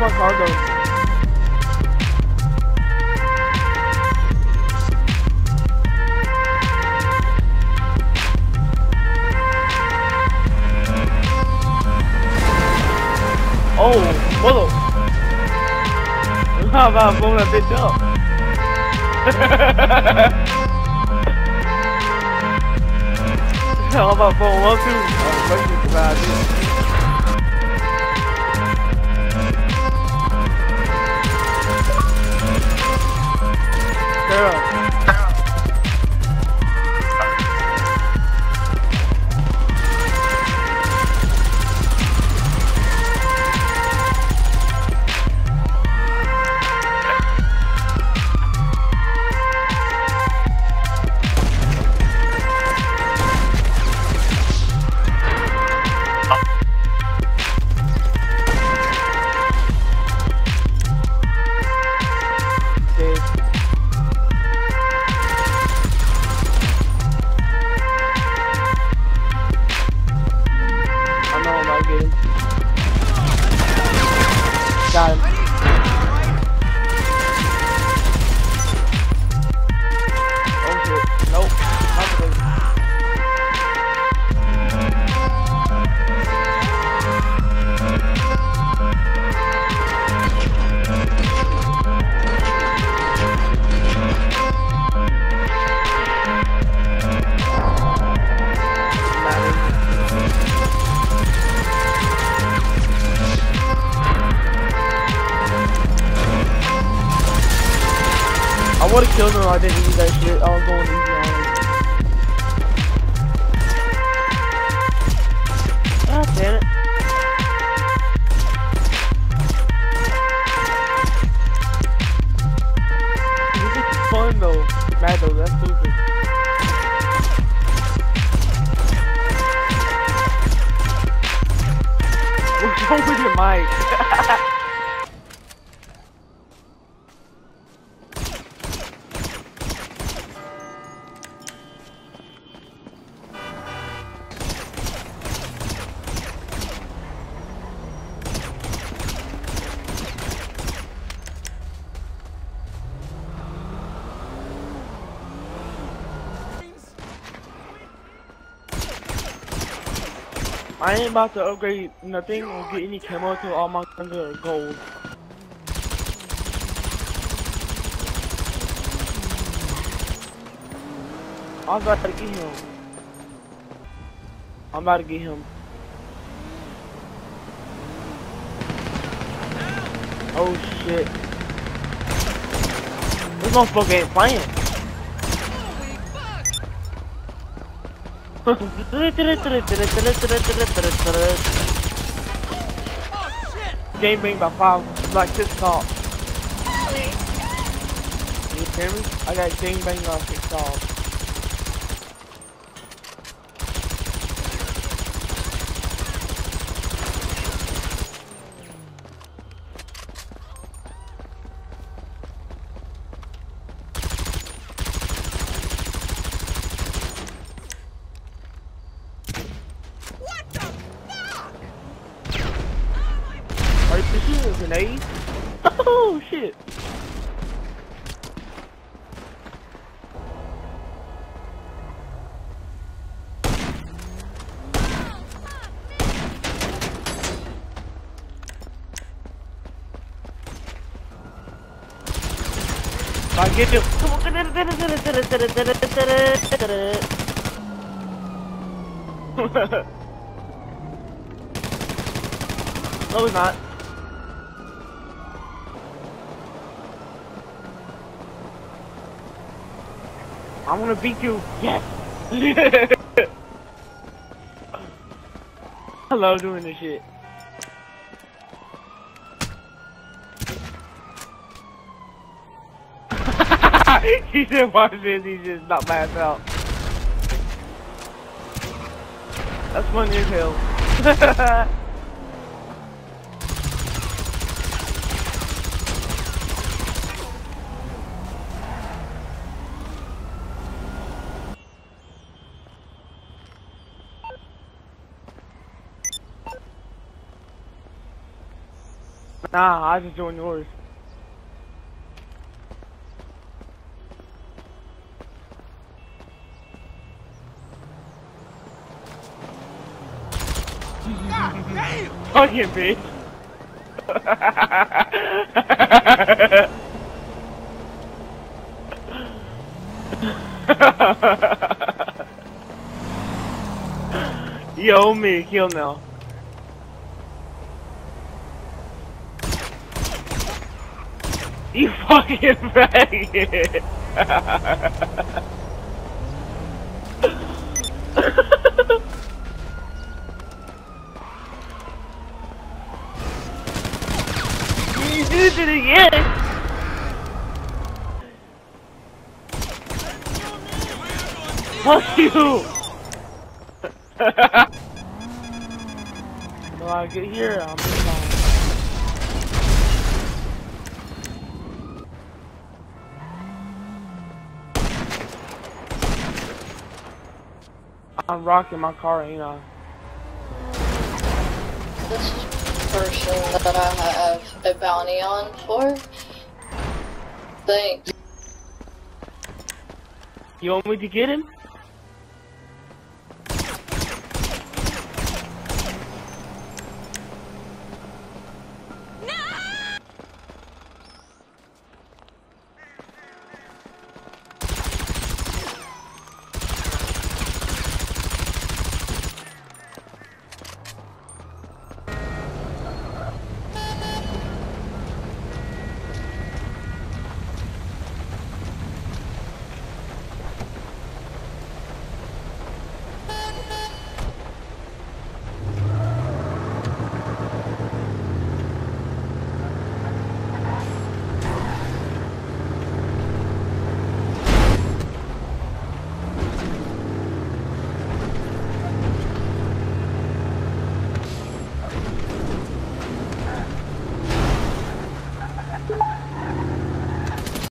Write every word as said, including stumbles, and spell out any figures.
my car though. Oh, mother. How about blowing that bitch up? How about blowing one too? Oh, that's a bad idea. Girl. Got him. Oh shit. Nope. I'm good. I would've killed him if I didn't use that shit. I was going easy on him. God damn it. This is fun though. Mad though, that's stupid. What's wrong with your mic? I ain't about to upgrade nothing or get any camo until all my guns are gold. I'm about to get him. I'm about to get him. Oh shit. This motherfucker ain't playing. Game bang by five, like six calls. You hear me? I got game bang by six calls. Are you shooting a grenade? Oh shit! I get you. Come on. No, he's not. I'm gonna beat you. Yes. I love doing this shit. He said, watch this, he just not passed out. That's funny as hell. Nah, I just doing yours. God damn! Fucking bitch. You owe me a kill now. You fucking faggot. You did it again. Fuck you. When I get here, I'm fine. I'm rocking my car, ain't I? This is the person that I have a bounty on for. Thanks. You want me to get him?